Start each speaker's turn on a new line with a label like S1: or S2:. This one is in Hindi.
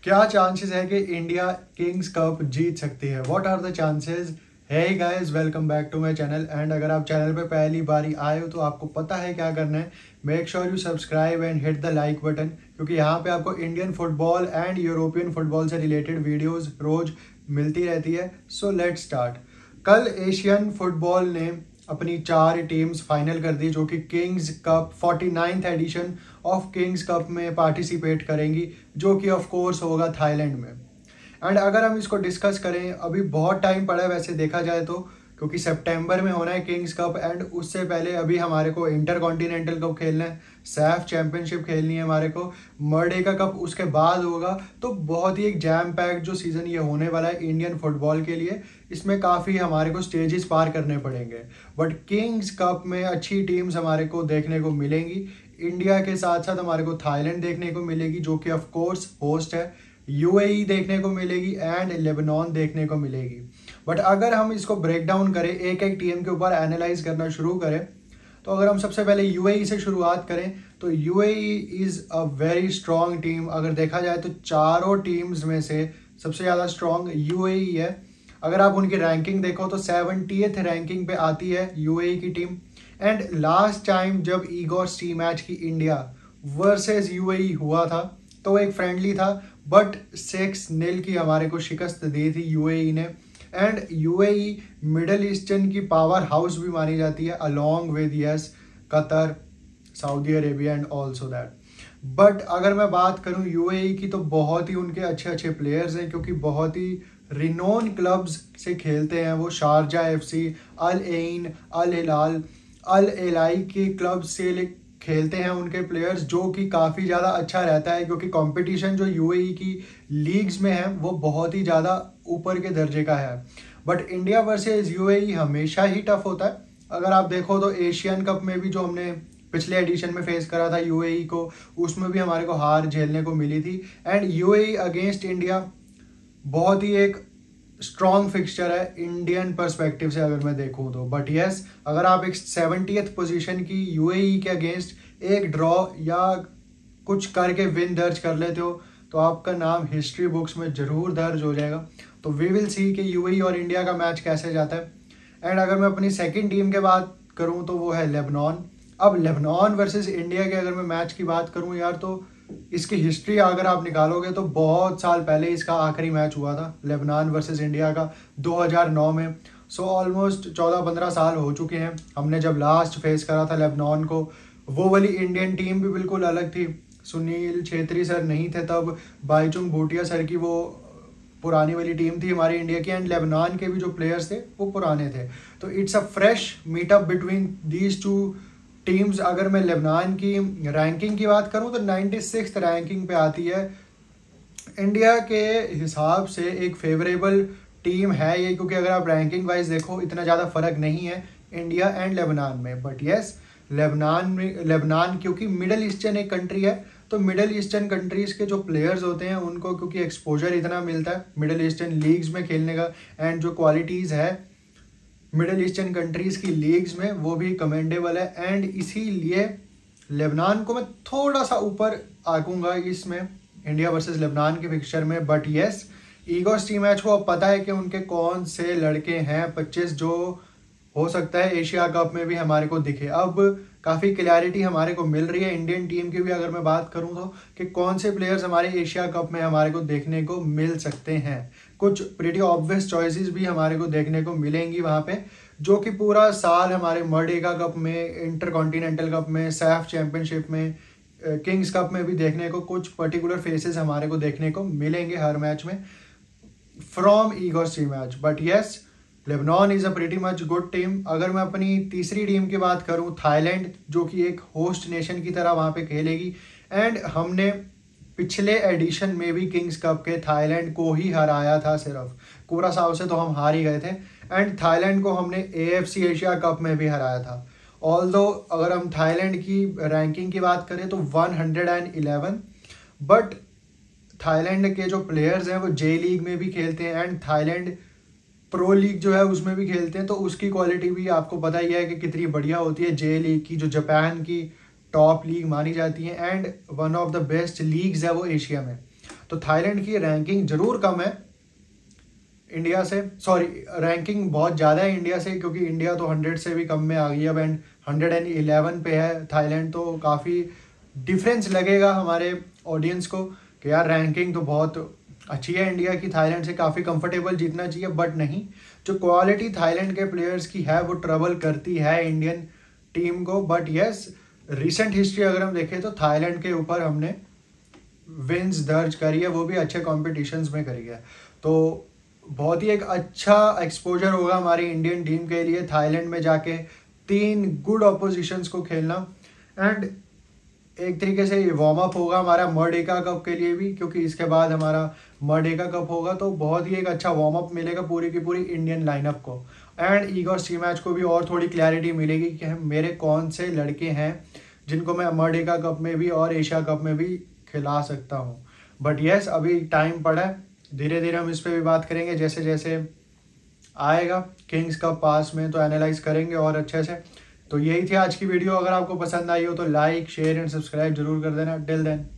S1: क्या चांसेस है कि इंडिया किंग्स कप जीत सकती है? What are the chances? Hey guys, welcome back to my channel. And अगर आप चैनल पे पहली बारी आए हो तो आपको पता है क्या करना है। Make sure you subscribe and hit the like button, क्योंकि यहाँ पे आपको Indian football and European football से रिलेटेड वीडियोस रोज मिलती रहती है। So let's start. कल एशियन फुटबॉल ने अपनी 4 टीम्स फाइनल कर दी, जो कि Kings Cup 49th edition of Kings Cup में पार्टिसिपेट करेंगी, जो कि ऑफ कोर्स होगा थाईलैंड में। एंड अगर हम इसको डिस्कस करें, अभी बहुत टाइम पड़ा है वैसे देखा जाए तो, क्योंकि सितंबर में होना है किंग्स कप। एंड उससे पहले अभी हमारे को इंटर कॉन्टिनेंटल कप खेलना है, सैफ चैंपियनशिप खेलनी है हमारे को, मर्डेका कप उसके बाद होगा। तो बहुत ही एक जैम पैक जो सीज़न ये होने वाला है इंडियन फुटबॉल के लिए, इसमें काफ़ी हमारे को स्टेजेस पार करने पड़ेंगे। बट किंग्स कप में अच्छी टीम्स हमारे को देखने को मिलेंगी। इंडिया के साथ साथ हमारे को थाईलैंड देखने को मिलेगी, जो कि ऑफ कोर्स होस्ट है, यूएई देखने को मिलेगी एंड लेबनान देखने को मिलेगी। बट अगर हम इसको ब्रेक डाउन करें, एक एक टीम के ऊपर एनालाइज करना शुरू करें, तो अगर हम सबसे पहले यूएई से शुरुआत करें तो UAE is a very strong team. अगर देखा जाए तो चारों टीम्स में से सबसे ज़्यादा स्ट्रॉन्ग यूएई है। अगर आप उनकी रैंकिंग देखो तो 70th रैंकिंग पे आती है यूएई की टीम। एंड लास्ट टाइम जब ईगोर टी मैच की इंडिया वर्सेस यूएई हुआ था तो एक फ्रेंडली था, बट 6-0 की हमारे को शिकस्त दी थी यूएई ने। एंड यूएई मिडल ईस्टर्न की पावर हाउस भी मानी जाती है, along with yes Qatar, Saudi Arabia and also that. But अगर मैं बात करूं यूएई की, तो बहुत ही उनके अच्छे अच्छे प्लेयर्स हैं, क्योंकि बहुत ही रिनोन क्लब्स से खेलते हैं वो। Sharjah FC, Al Ain, Al Hilal, Al Ahli के क्लब से खेलते हैं उनके प्लेयर्स, जो कि काफ़ी ज़्यादा अच्छा रहता है, क्योंकि कंपटीशन जो यूएई की लीग्स में है वो बहुत ही ज़्यादा ऊपर के दर्जे का है। बट इंडिया वर्सेस यूएई हमेशा ही टफ होता है। अगर आप देखो तो एशियन कप में भी जो हमने पिछले एडिशन में फेस करा था यूएई को, उसमें भी हमारे को हार झेलने को मिली थी। एंड यूएई अगेंस्ट इंडिया बहुत ही एक स्ट्रॉन्ग फिक्सचर है इंडियन पर्सपेक्टिव से अगर मैं देखूं तो। बट यस, अगर आप एक 70th पोजीशन की यूएई के अगेंस्ट एक ड्रॉ या कुछ करके विन दर्ज कर लेते हो तो आपका नाम हिस्ट्री बुक्स में ज़रूर दर्ज हो जाएगा। तो वी विल सी कि यूएई और इंडिया का मैच कैसे जाता है। एंड अगर मैं अपनी सेकेंड टीम के बात करूँ तो वो है लेबनान। अब लेबनान वर्सेस इंडिया के अगर मैं मैच की बात करूँ यार, तो इसकी हिस्ट्री अगर आप निकालोगे तो बहुत साल पहले इसका आखिरी मैच हुआ था लेबनान वर्सेस इंडिया का, 2009 में। सो ऑलमोस्ट 14-15 साल हो चुके हैं हमने जब लास्ट फेस करा था लेबनान को। वो वाली इंडियन टीम भी बिल्कुल अलग थी, सुनील छेत्री सर नहीं थे तब, बाईचुंग भूटिया सर की वो पुरानी वाली टीम थी हमारी इंडिया की। एंड लेबनान के भी जो प्लेयर्स थे वो पुराने थे। तो it's a fresh meetup between these two teams. अगर मैं लेबनान की रैंकिंग की बात करूं तो 96th रैंकिंग पे आती है। इंडिया के हिसाब से एक फेवरेबल टीम है ये, क्योंकि अगर आप रैंकिंग वाइज देखो इतना ज़्यादा फर्क नहीं है इंडिया एंड लेबनान में। बट यस, लेबनान क्योंकि मिडल ईस्टर्न एक कंट्री है, तो मिडल ईस्टर्न कंट्रीज़ के जो प्लेयर्स होते हैं उनको क्योंकि एक्सपोजर इतना मिलता है मिडल ईस्टर्न लीग्स में खेलने का, एंड जो क्वालिटीज़ है मिडल ईस्टर्न कंट्रीज़ की लीग्स में वो भी कमेंडेबल है। एंड इसीलिए लेबनान को मैं थोड़ा सा ऊपर आंकूंगा इसमें इंडिया वर्सेस लेबनान के पिक्चर में। बट यस, ईगोस टी मैच को अब पता है कि उनके कौन से लड़के हैं 25 जो हो सकता है एशिया कप में भी हमारे को दिखे। अब काफ़ी क्लैरिटी हमारे को मिल रही है इंडियन टीम की भी अगर मैं बात करूं तो, कि कौन से प्लेयर्स हमारे एशिया कप में हमारे को देखने को मिल सकते हैं। कुछ प्रीटी ऑब्वियस चॉइसेस भी हमारे को देखने को मिलेंगी वहाँ पे, जो कि पूरा साल हमारे मर्डेका कप में, इंटर कॉन्टिनेंटल कप में, सैफ चैंपियनशिप में, किंग्स कप में भी देखने को कुछ पर्टिकुलर फेसेस हमारे को देखने को मिलेंगे हर मैच में फ्रॉम ईगोस टी match. But yes, Lebanon is a pretty much good team. अगर मैं अपनी तीसरी टीम की बात करूं, थाईलैंड, जो कि एक होस्ट नेशन की तरह वहाँ पे खेलेगी। एंड हमने पिछले एडिशन में भी किंग्स कप के थाईलैंड को ही हराया था, सिर्फ कुरासाओ से तो हम हार ही गए थे। एंड थाईलैंड को हमने एएफसी एशिया कप में भी हराया था। ऑल्दो अगर हम थाईलैंड की रैंकिंग की बात करें तो 111, बट थाईलैंड के जो प्लेयर्स हैं वो जे लीग में भी खेलते हैं एंड थाईलैंड प्रो लीग जो है उसमें भी खेलते हैं, तो उसकी क्वालिटी भी आपको पता ही है कि कितनी बढ़िया होती है। जे लीग की जो जापान की टॉप लीग मानी जाती है and one of the best leagues है वो एशिया में। तो थाईलैंड की रैंकिंग जरूर कम है इंडिया से, सॉरी रैंकिंग बहुत ज़्यादा है इंडिया से, क्योंकि इंडिया तो 100 से भी कम में आ गई अब एंड 111 पे है थाईलैंड। तो काफ़ी डिफरेंस लगेगा हमारे ऑडियंस को कि यार रैंकिंग तो बहुत अच्छी है इंडिया की, थाईलैंड से काफ़ी कंफर्टेबल जीतना चाहिए, बट नहीं, जो क्वालिटी थाईलैंड के प्लेयर्स की है वो ट्रबल करती है इंडियन टीम को। बट यस, रिसेंट हिस्ट्री अगर हम देखें तो थाईलैंड के ऊपर हमने विन्स दर्ज करी है, वो भी अच्छे कॉम्पिटिशन्स में करी है। तो बहुत ही एक अच्छा एक्सपोजर होगा हमारी इंडियन टीम के लिए थाईलैंड में जाके 3 गुड ऑपोजिशंस को खेलना, एंड एक तरीके से वार्म अप होगा हमारा मर्डेका कप के लिए भी, क्योंकि इसके बाद हमारा मर्डेका कप होगा। तो बहुत ही एक अच्छा वार्म अप मिलेगा पूरी की पूरी इंडियन लाइनअप को, एंड ईगोस टी मैच को भी और थोड़ी क्लैरिटी मिलेगी कि मेरे कौन से लड़के हैं जिनको मैं मर्डेका कप में भी और एशिया कप में भी खिला सकता हूँ। बट यस, अभी टाइम पड़ा है, धीरे धीरे हम इस पर भी बात करेंगे, जैसे जैसे आएगा किंग्स कप पास में तो एनालाइज करेंगे और अच्छे से। तो यही थी आज की वीडियो, अगर आपको पसंद आई हो तो लाइक शेयर एंड सब्सक्राइब जरूर कर देना। Till then.